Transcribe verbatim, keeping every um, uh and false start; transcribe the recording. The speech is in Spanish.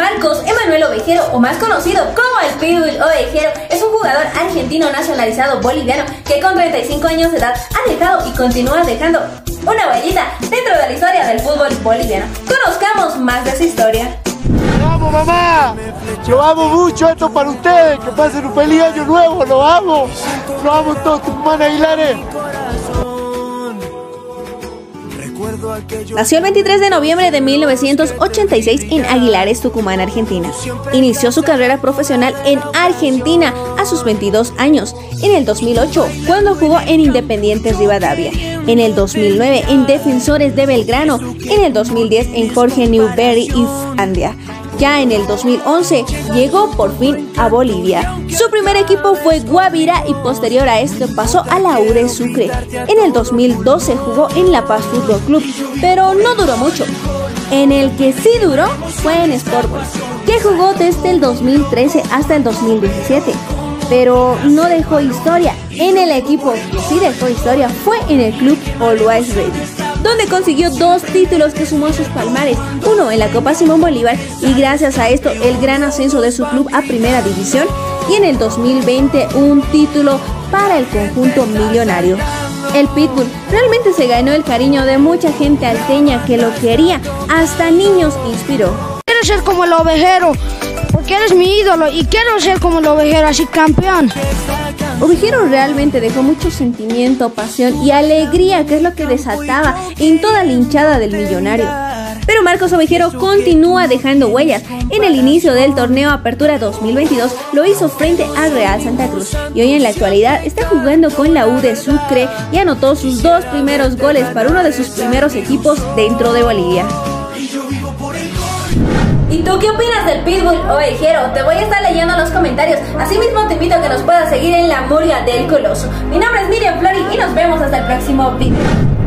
Marcos Emanuel Ovejero, o más conocido como el Pitbull Ovejero, es un jugador argentino nacionalizado boliviano que con treinta y cinco años de edad ha dejado y continúa dejando una huellita dentro de la historia del fútbol boliviano. Conozcamos más de su historia. ¡Lo amo, mamá! Lo amo mucho, esto para ustedes, que pasen un feliz año nuevo, lo amo. Lo amo todos, Tucumán Aguilares. Nació el veintitrés de noviembre de mil novecientos ochenta y seis en Aguilares, Tucumán, Argentina. Inició su carrera profesional en Argentina a sus veintidós años, en el dos mil ocho, cuando jugó en Independiente Rivadavia, en el dos mil nueve en Defensores de Belgrano, en el dos mil diez en Jorge Newbery y Finlandia. Ya en el dos mil once llegó por fin a Bolivia. Su primer equipo fue Guavirá y posterior a esto pasó a la U de Sucre. En el dos mil doce jugó en La Paz Fútbol Club, pero no duró mucho. En el que sí duró fue en Sport Boys, que jugó desde el dos mil trece hasta el dos mil diecisiete. Pero no dejó historia. En el equipo que sí dejó historia fue en el club Always Ready, donde consiguió dos títulos que sumó a sus palmares, uno en la Copa Simón Bolívar y gracias a esto el gran ascenso de su club a Primera División, y en el dos mil veinte un título para el conjunto millonario. El Pitbull realmente se ganó el cariño de mucha gente alteña que lo quería, hasta niños inspiró. Quiero ser como el Ovejero, porque eres mi ídolo y quiero ser como el Ovejero, así campeón. Ovejero realmente dejó mucho sentimiento, pasión y alegría, que es lo que desataba en toda la hinchada del millonario. Pero Marcos Ovejero continúa dejando huellas. En el inicio del torneo Apertura dos mil veintidós lo hizo frente al Real Santa Cruz y hoy en la actualidad está jugando con la U de Sucre y anotó sus dos primeros goles para uno de sus primeros equipos dentro de Bolivia. ¿Y tú qué opinas del Pitbull Ovejero? Te voy a estar leyendo en los comentarios. Asimismo te invito a que nos puedas seguir en La Murga del Coloso. Mi nombre es Miriam Flori y nos vemos hasta el próximo video.